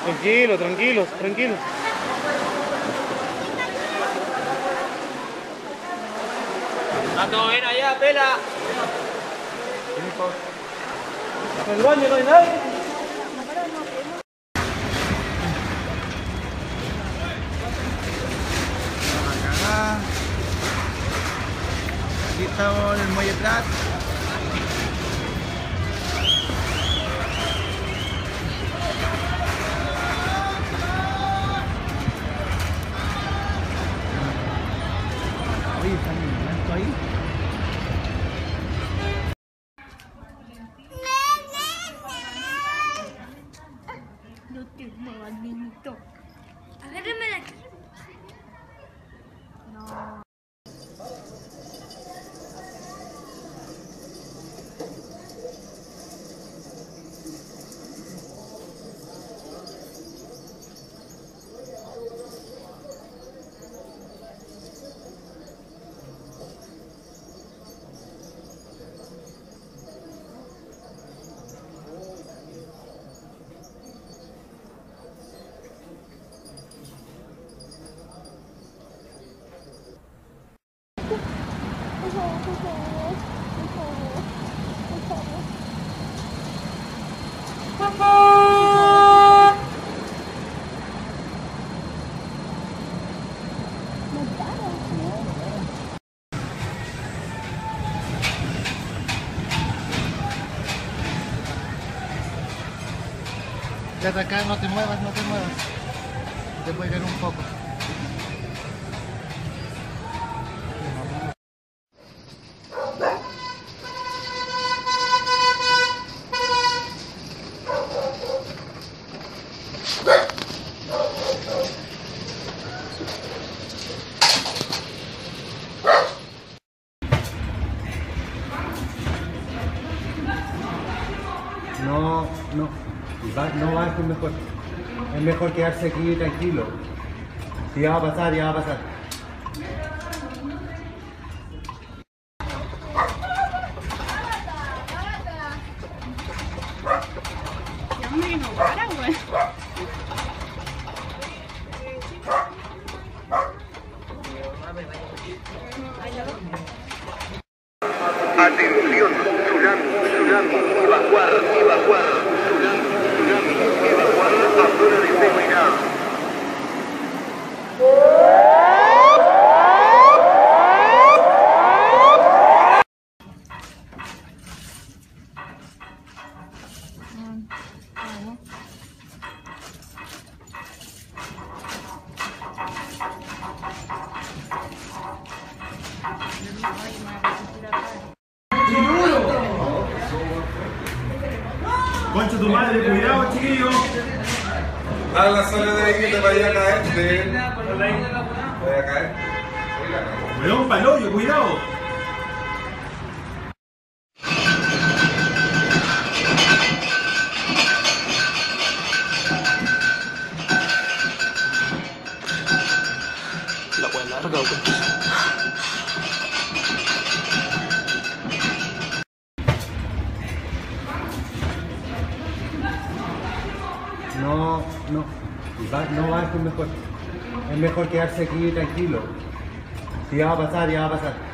Tranquilo, tranquilos, tranquilos. ¿Está todo bien allá, pela? En el baño no hay nadie. Acá. Aquí estamos en el muelle Prat. Oye, está muy alto ahí. No te muevas, niñito. Agárrame la cara. No. Ya de acá, no te muevas, no te muevas. Te puede caer un poco. No va a ser mejor. Es mejor quedarse aquí tranquilo. Si ya va a pasar, ya va a pasar. Ya me no para, güey. Atención, tsunami, tsunami, evacuar, evacuar, tsunami, tsunami, evacuar a zona de seguridad. Concha tu madre, cuidado, chiquillo. A la zona de ahí que te vaya a caer. Vaya a caer. Weón, paloyo, cuidado. La wea larga, güey. No va a ser mejor. Es mejor quedarse aquí tranquilo. Si ya va a pasar, ya va a pasar.